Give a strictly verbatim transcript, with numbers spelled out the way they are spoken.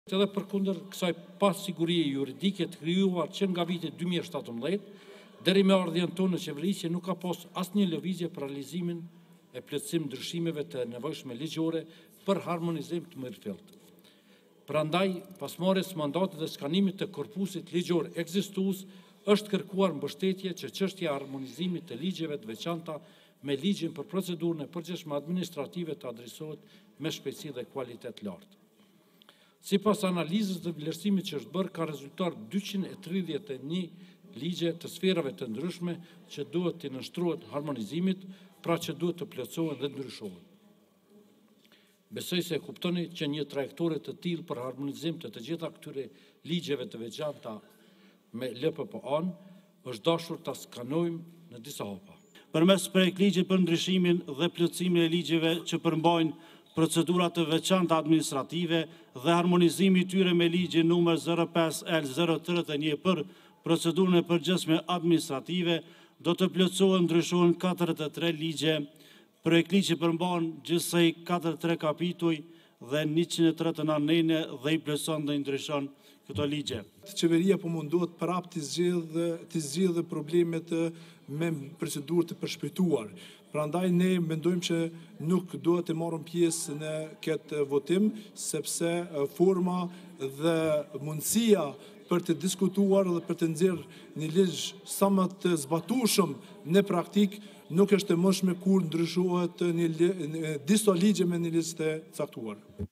Edhe përkundër kësaj pasigurie juridike të krijuar që nga viti dy mijë e shtatëmbëdhjetë deri me ardhjen tonë në qeveri që nuk ka pas asnjë lëvizje për realizimin e plotësim ndryshimeve të nevojshme ligjore për harmonizim të mirëfillt. Prandaj, pas marrjes mandatit dhe skanimit të korpusit ligjor ekzistues, është kërkuar mbështetje që çështja e harmonizimit të ligjeve të veçanta me ligjin për procedurën e përgjithshme administrative të adresohet me shpejtësi dhe kualitet lartë. Sipas analizës dhe vlerësimit që është bërë, ka rezultuar dyqind e tridhjetë e një ligje të sferave të ndryshme që duhet të nështrohet harmonizimit, pra që duhet të plotësohen dhe ndryshohen. Besoj se e kuptoni që një trajektore të tillë për harmonizim të të gjitha këtyre ligjeve të veçanta me L P P A-n është dashur ta skanojmë në disa hapa. Përmes projektligjit për ndryshimin dhe plotësimin e ligjeve që përmbajnë procedurat të veçanta administrative dhe harmonizimi tyre me ligjin numër zero pesë L zero tridhjetë e një për procedurën e përgjithshme administrative, do të plotësohen ndryshohen katërdhjetë e tre ligje. Projektligji përmban gjithsej katërdhjetë e tre kapituj dhe njëqind e tridhjetë e nëntë nene dhe i plotëson dhe i ndryshon këto ligje. Qeveria po mundohet prap të zgjidhë të zgjidhë problemet me procedurë të përshpejtuar. Prandaj ne mendojmë që nuk duhet të marrim pjesë në këtë votim, sepse forma dhe mundësia për të diskutuar dhe për të nxjerrë një ligj sa më të zbatueshëm në praktik nuk është e mundshme kur ndryshohet një disa ligje me një ligj të caktuar.